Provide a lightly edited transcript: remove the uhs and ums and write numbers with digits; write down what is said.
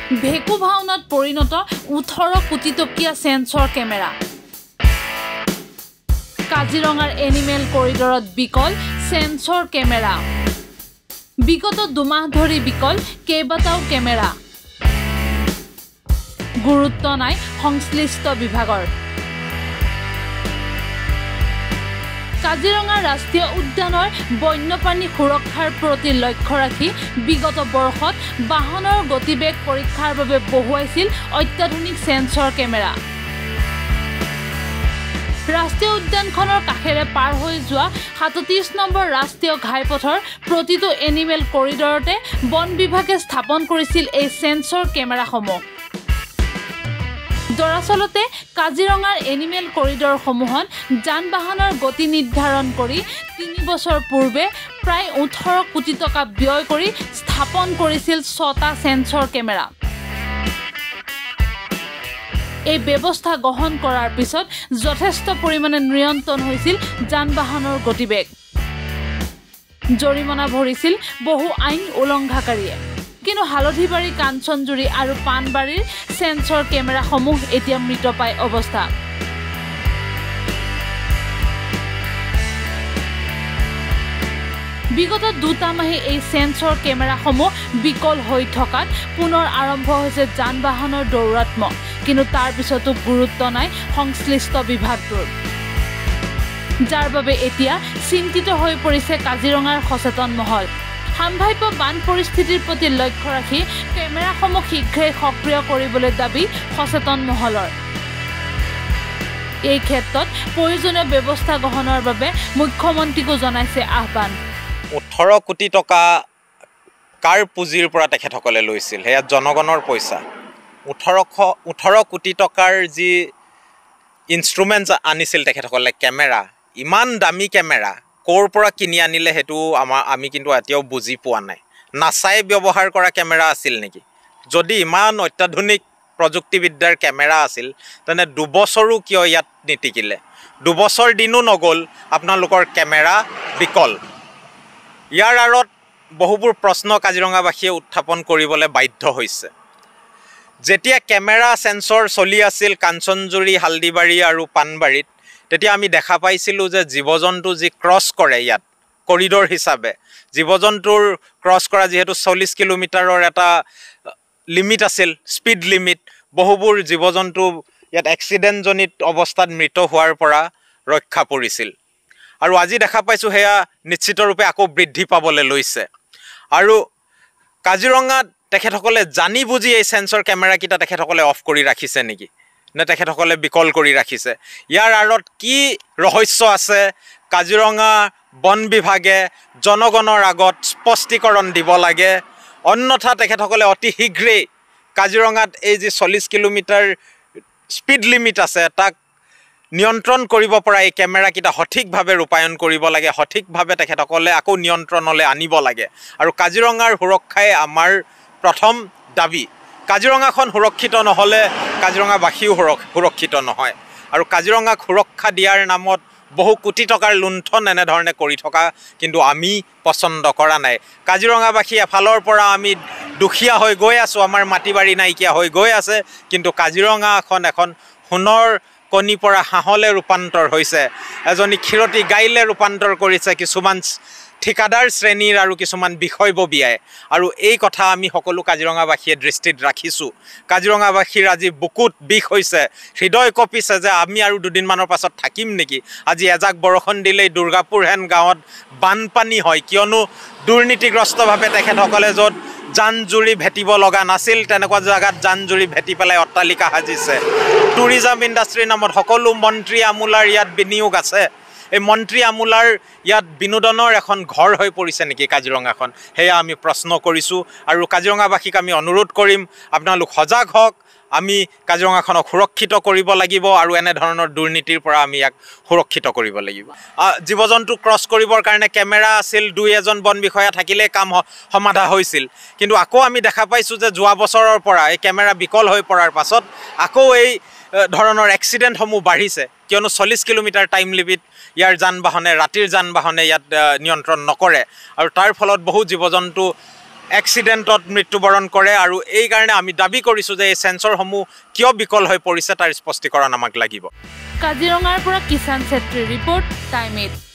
ভেকু ভাওনাত পৰিণত 18 কোটি টকীয়া সেন্সৰ কেমেৰা কাজিৰঙাৰ এনিমেল কৰিডৰত বিকল সেন্সৰ কেমেৰা বিগত 2 মাহ ধৰি বিকল কেইবাটাও কেমেৰা গুৰুত্ব নাই সংশ্লিষ্ট বিভাগৰ কাজিৰঙা ৰাষ্ট্ৰীয় উদ্যানৰ বন্যপ্ৰাণী সুৰক্ষাৰ প্ৰতি লক্ষ্য ৰাখি বিগত বৰ্ষত বাহনৰ গতিবেগ পৰীক্ষাৰ বাবে বহুৱাইছিল অত্যাধুনিক সেন্সৰ কেমেৰা ৰাষ্ট্ৰীয় উদ্যানখনৰ কাষেৰে পাৰ হৈ যোৱা 37 নম্বৰ ৰাষ্ট্ৰীয় ঘাইপথৰ প্ৰতিটো এনিমেল কৰিডৰতে বন বিভাগে স্থাপন কৰিছিল এই সেন্সৰ কেমেৰাসমূহ দৰাচলতে কাজিৰঙাৰ এনিমেল কৰিডৰসমূহত যান-বাহনৰ গতি নিৰ্ধাৰণ কৰি 3 বছৰ পূৰ্বে প্ৰায় 18 কোটি টকা ব্যয় কৰি স্থাপন কৰিছিল 6টা সেন্সৰ কেমেৰা এই ব্যৱস্থা গ্ৰহণ কৰাৰ পিছত যথেষ্ট পৰিমাণে নিয়ন্ত্ৰণ হৈছিল যান-বাহনৰ গতিবেগ জৰিমনা ভৰিছিল বহু আইন উলংঘাকাৰীয়ে কিন্তু হালধিবাৰী কাঞ্চনজুৰি আৰু পানবাৰীৰ সেন্সৰ কেমেৰাসমূহ এতিয়া মৃতপায় অৱস্থা বিগত 2টা মাহে এই সেন্সৰ কেমেৰাসমূহ বিকল হৈ থকাত পুনৰ আৰম্ভ হৈছে যান-বাহনৰ দৌৰাত্মক কিন্তু তাৰ পিছতো গুৰুত্ব নাই সংশ্লিষ্ট বিভাগটোৰ যাৰ বাবে এতিয়া চিন্তিত হৈ পৰিছে কাজিৰঙাৰ সচেতন মহল সম্ভাৱ্য বান পৰিস্থিতিৰ প্ৰতি লক্ষ্য ৰাখি কেমেৰাসমূহ শীঘ্ৰে সক্ৰিয় কৰিবলৈ দাবী সচেতন মহলৰ এই ক্ষেত্ৰত প্ৰয়োজনীয় ব্যৱস্থা গ্ৰহণৰ বাবে মুখ্যমন্ত্ৰীকো জনাইছে আহ্বান 18 কোটি টকা কাৰ পুঁজিৰ পৰা তেখেতসকলে লৈছিল হেয়া জনগণৰ পইচা 18 কোটি টকাৰ যি ইনষ্ট্ৰুমেণ্টছ আনিছিল তেখেতসকলে কেমেৰা ইমান দামী কেমেৰা ক'ৰ পৰা কিনি আনিলে হেতু আমি কিন্তু এতিয়াও বুজি পোৱা নাই নাচাই ব্যৱহাৰ কৰা কেমেৰা আছিল নেকি যদি ইমান অত্যাধুনিক প্ৰযুক্তিবিদ্যাৰ কেমেৰা আছিল তেনে 2 বছৰো কিয় ইয়াত নিটিকিলে 2 বছৰ দিনো নগল আপোনালোকৰ কেমেৰা বিকল ইয়াৰ আৰত বহুবোৰ প্ৰশ্ন কাজিৰঙাবাসীয়ে উত্থাপন কৰিবলৈ বাধ্য হৈছে যেতিয়া কেমেৰা সেন্সৰ চলি আছিল কাঞ্চনজুৰি হালদিবাৰী আৰু পানবাৰীত তেতিয়া আমি দেখা পাইছিলোঁ যে জীৱ-জন্তু যি ক্ৰছ কৰে ইয়াত কৰিডৰ হিচাপে জীৱ-জন্তুৰ ক্ৰছ কৰা যেহেতু 40 কিলোমিটাৰৰ এটা লিমিট আছিল স্পীড লিমিট বহুবোৰ জীৱ-জন্তু ইয়াত এক্সিডেণ্টজনিত অৱস্থাত মৃত হোৱাৰ পৰা ৰক্ষা পৰিছিল আৰু আজি দেখা পাইছোঁ হেয়া নিশ্চিতৰূপে আকৌ বৃদ্ধি পাবলৈ লৈছে আৰু কাজিৰঙাত তেখেতসকলে জানি বুজি এই সেন্সৰ কেমেৰাকেইটা তেখেতসকলে অফ কৰি ৰাখিছে নেকি নে তেখেতসকলে বিকল কৰি ৰাখিছে ইয়াৰ আঁৰত কি ৰহস্য আছে কাজিৰঙা বন বিভাগে জনগণৰ আগত স্পষ্টীকৰণ দিব লাগে অন্যথা তেখেতসকলে অতি শীঘ্ৰেই কাজিৰঙাত এই যে 40 কিলোমিটাৰ স্পীড লিমিট আছে তাক নিয়ন্ত্ৰণ কৰিব পৰা এই কেমেৰাকেইটা সঠিকভাৱে ৰূপায়ণ কৰিব লাগে সঠিকভাৱে তেখেতসকলে আকৌ নিয়ন্ত্ৰণলৈ আনিব লাগে আৰু কাজিৰঙাৰ সুৰক্ষাই আমাৰ প্ৰথম দাবী কাজিৰঙাখন সুৰক্ষিত নহ'লে কাজিৰঙাবাসীও সুৰক্ষিত নহয় আৰু কাজিৰঙাক সুৰক্ষা দিয়াৰ নামত বহু কোটি টকাৰ লুণ্ঠন এনেধৰণে কৰি থকা কিন্তু আমি পচন্দ কৰা নাই কাজিৰঙাবাসী এফালৰ পৰা আমি দুখীয়া হৈ গৈ আছোঁ আমাৰ মাটি বাৰী নাইকিয়া হৈ গৈ আছে কিন্তু কাজিৰঙাখন এখন সোণৰ কণী পৰা হাঁহলৈ ৰূপান্তৰ হৈছে এজনী ক্ষীৰতী গাইলে ৰূপান্তৰ কৰিছে কিছুমান ঠিকাদাৰ শ্ৰেণীৰ আৰু কিছুমান বিষয়ববীয়াই আৰু এই কথা আমি সকলো কাজিৰঙাবাসীয়ে দৃষ্টিত ৰাখিছোঁ কাজিৰঙাবাসীৰ আজি বুকুত বিষ হৈছে হৃদয় কঁপিছে যে আমি আৰু দুদিনমানৰ পাছত থাকিম নেকি আজি এজাক বৰষুণ দিলেই দুৰ্গাপুৰ হেন গাঁৱত বানপানী হয় কিয়নো দুৰ্নীতিগ্ৰস্তভাৱে তেখেতসকলে য'ত জান-জুৰি ভেটিব লগা নাছিল তেনেকুৱা জাগাত জান-জুৰি ভেটি পেলাই অট্টালিকা সাজিছে টুৰিজম ইণ্ডাষ্ট্ৰীৰ নামত সকলো মন্ত্ৰী আমোলাৰ ইয়াত বিনিয়োগ আছে এই মন্ত্ৰী আমোলাৰ ইয়াত বিনোদনৰ এখন ঘৰ হৈ পৰিছে নেকি কাজিৰঙাখন হেয়া আমি প্ৰশ্ন কৰিছোঁ আৰু কাজিৰঙাবাসীক আমি অনুৰোধ কৰিম আপোনালোক সজাগ হওক আমি কাজিৰঙাখনক সুৰক্ষিত কৰিব লাগিব আৰু এনেধৰণৰ দুৰ্নীতিৰ পৰা আমি ইয়াক সুৰক্ষিত কৰিব লাগিব জীৱ-জন্তু ক্ৰছ কৰিবৰ কাৰণে কেমেৰা আছিল 2-এজন বন বিষয়া থাকিলে কাম সমাধা হৈছিল কিন্তু আকৌ আমি দেখা পাইছোঁ যে যোৱা বছৰৰ পৰা এই কেমেৰা বিকল হৈ পৰাৰ পাছত আকৌ এই ধৰণৰ এক্সিডেণ্টসমূহ বাঢ়িছে কিয়নো 40 কিলোমিটাৰ টাইম লিমিট ইয়াৰ যান-বাহনে ৰাতিৰ যান-বাহনে ইয়াত নিয়ন্ত্ৰণ নকৰে আৰু তাৰ ফলত বহু জীৱ-জন্তু এক্সিডেণ্টত মৃত্যুবৰণ কৰে আৰু এই কাৰণে আমি দাবী কৰিছোঁ যে এই চেঞ্চৰসমূহ কিয় বিকল হৈ পৰিছে তাৰ স্পষ্টীকৰণ আমাক লাগিব। কাজিৰঙাৰ পৰা কিষাণ ছেত্ৰীৰ ৰিপৰ্ট, টাইম 8।